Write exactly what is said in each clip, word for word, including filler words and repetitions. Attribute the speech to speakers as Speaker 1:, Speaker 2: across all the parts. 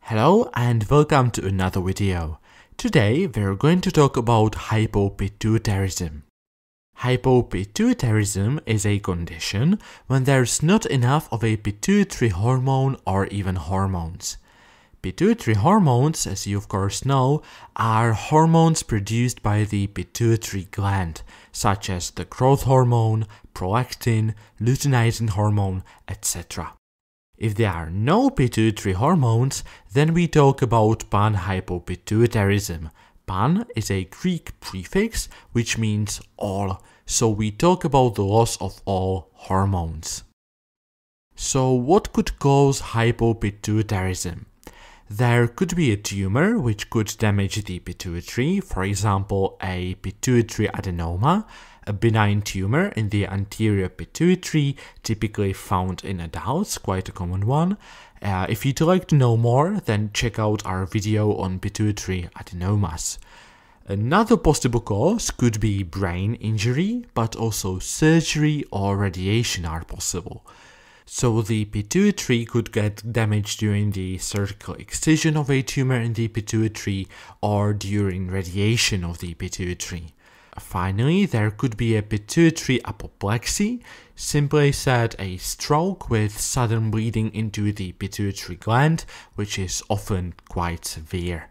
Speaker 1: Hello and welcome to another video. Today we're going to talk about hypopituitarism. Hypopituitarism is a condition when there's not enough of a pituitary hormone or even hormones. Pituitary hormones, as you of course know, are hormones produced by the pituitary gland, such as the growth hormone, prolactin, luteinizing hormone, et cetera. If there are no pituitary hormones, then we talk about panhypopituitarism. Pan is a Greek prefix which means all, so we talk about the loss of all hormones. So what could cause hypopituitarism? There could be a tumor which could damage the pituitary, for example a pituitary adenoma, a benign tumor in the anterior pituitary, typically found in adults, quite a common one. Uh, if you'd like to know more, then check out our video on pituitary adenomas. Another possible cause could be brain injury, but also surgery or radiation are possible. So the pituitary could get damaged during the surgical excision of a tumor in the pituitary or during radiation of the pituitary. Finally, there could be a pituitary apoplexy, simply said a stroke with sudden bleeding into the pituitary gland, which is often quite severe.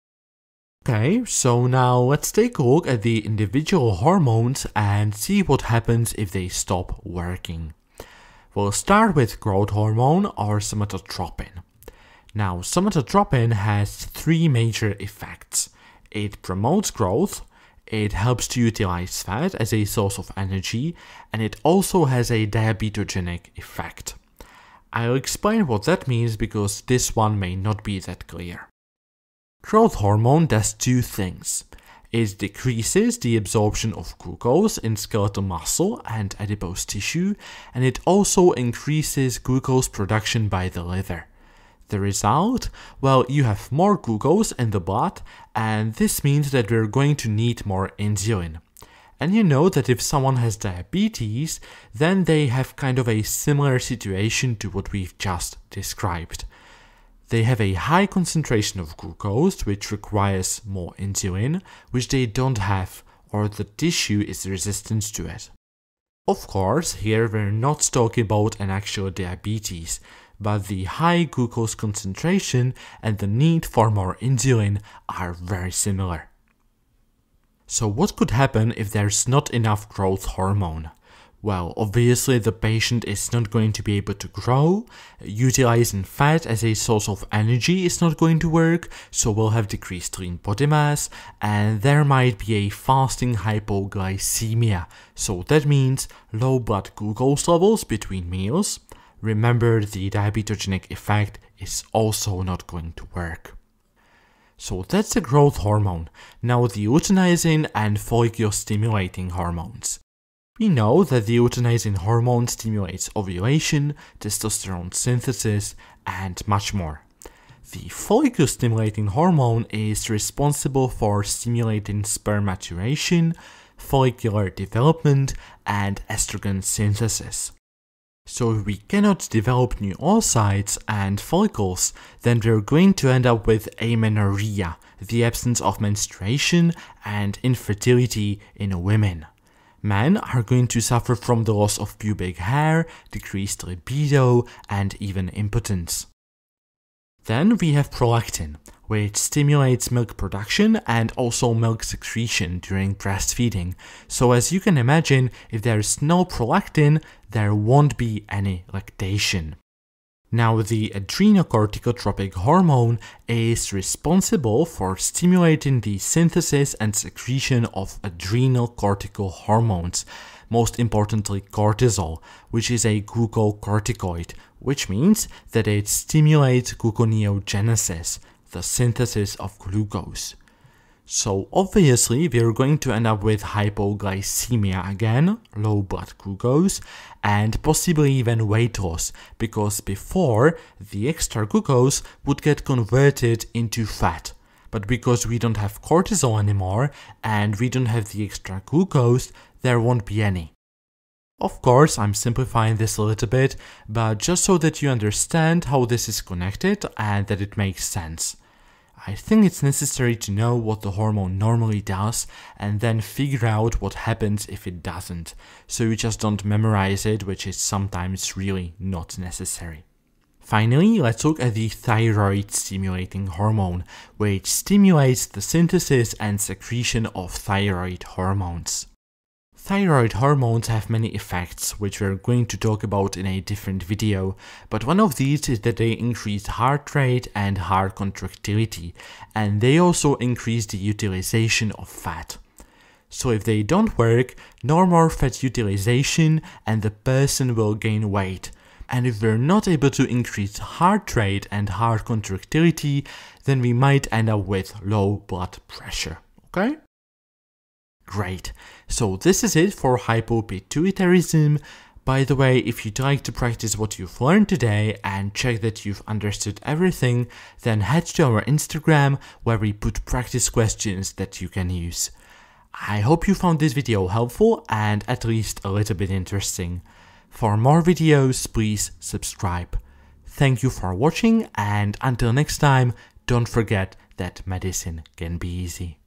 Speaker 1: Okay, so now let's take a look at the individual hormones and see what happens if they stop working. We'll start with growth hormone or somatotropin. Now, somatotropin has three major effects. It promotes growth, it helps to utilize fat as a source of energy, and it also has a diabetogenic effect. I'll explain what that means because this one may not be that clear. Growth hormone does two things. It decreases the absorption of glucose in skeletal muscle and adipose tissue, and it also increases glucose production by the liver. The result? Well, you have more glucose in the blood, and this means that we're going to need more insulin. And you know that if someone has diabetes, then they have kind of a similar situation to what we've just described. They have a high concentration of glucose, which requires more insulin, which they don't have, or the tissue is resistant to it. Of course, here we're not talking about an actual diabetes, but the high glucose concentration and the need for more insulin are very similar. So what could happen if there's not enough growth hormone? Well, obviously the patient is not going to be able to grow, utilizing fat as a source of energy is not going to work, so we'll have decreased lean body mass, and there might be a fasting hypoglycemia, so that means low blood glucose levels between meals. Remember, the diabetogenic effect is also not going to work. So that's the growth hormone. Now the luteinizing and follicle-stimulating hormones. We know that the luteinizing hormone stimulates ovulation, testosterone synthesis, and much more. The follicle-stimulating hormone is responsible for stimulating sperm maturation, follicular development, and estrogen synthesis. So if we cannot develop new oocytes and follicles, then we're going to end up with amenorrhea, the absence of menstruation, and infertility in women. Men are going to suffer from the loss of pubic hair, decreased libido, and even impotence. Then we have prolactin, which stimulates milk production and also milk secretion during breastfeeding. So as you can imagine, if there is no prolactin, there won't be any lactation. Now the adrenocorticotropic hormone is responsible for stimulating the synthesis and secretion of adrenal cortical hormones, most importantly cortisol, which is a glucocorticoid, which means that it stimulates gluconeogenesis, the synthesis of glucose. So obviously we're going to end up with hypoglycemia again, low blood glucose, and possibly even weight loss, because before the extra glucose would get converted into fat. But because we don't have cortisol anymore and we don't have the extra glucose, there won't be any. Of course, I'm simplifying this a little bit, but just so that you understand how this is connected and that it makes sense. I think it's necessary to know what the hormone normally does and then figure out what happens if it doesn't, so you just don't memorize it, which is sometimes really not necessary. Finally, let's look at the thyroid-stimulating hormone, which stimulates the synthesis and secretion of thyroid hormones. Thyroid hormones have many effects, which we're going to talk about in a different video, but one of these is that they increase heart rate and heart contractility, and they also increase the utilization of fat. So if they don't work, no more fat utilization and the person will gain weight. And if we're not able to increase heart rate and heart contractility, then we might end up with low blood pressure, okay? Great, so this is it for hypopituitarism. By the way, if you'd like to practice what you've learned today and check that you've understood everything, then head to our Instagram where we put practice questions that you can use. I hope you found this video helpful and at least a little bit interesting. For more videos, please subscribe. Thank you for watching, and until next time, don't forget that medicine can be easy.